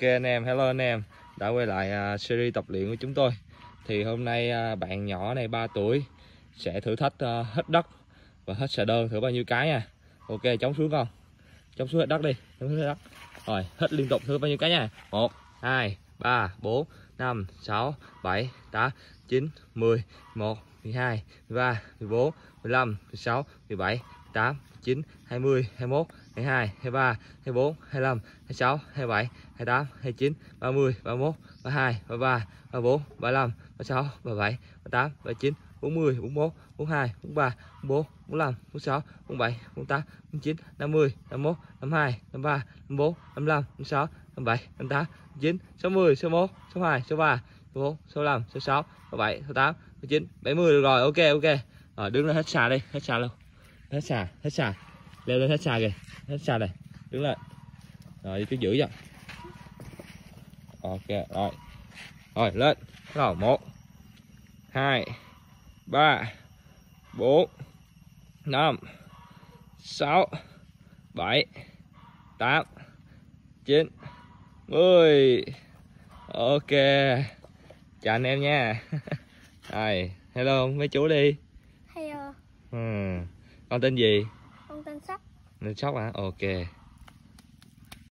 anh em, hello anh em đã quay lại series tập luyện của chúng tôi. Thì hôm nay bạn nhỏ này 3 tuổi sẽ thử thách hít đất và hít xà đơn, thử bao nhiêu cái nha. Ok, chống xuống con, chống xuống hít đất đi, chống xuống hít đất. Rồi, hít liên tục thử bao nhiêu cái nha. 1, 2, 3, 4, 5, 6, 7, 8, 9, 10, 11, 12, 13, 14, 15, 16, 17, 18, 19, 20, 21, 22, 23, 24, 25, 26, 27, 28, 29, 30, 31, 32, 33, 34, 35, 36, 37, 38, 39, 40, 41, 42, 43, 44, 45, 46, 47, 48, 49, 50, 51, 52, 53, 54, 55, 56, 57, 58, 59, 60, 61, 62, 63, 64, 65, 66, 67, 68, 69, 70 được rồi. Ok ok. Rồi đứng lên hết xà đi, hết xà luôn. Hết xà. Leo lên hết xà kìa. Hết xà này. Đứng lên. Rồi đi cứ giữ cho. Ok rồi. Rồi lên. Bắt đầu 1 2 3 4 5 6 7 8 9 10. Ok. Chào anh em nha. Rồi, hello mấy chú đi. Hello. Con tên gì? Con tên Sóc. Tên Sóc hả? Ok.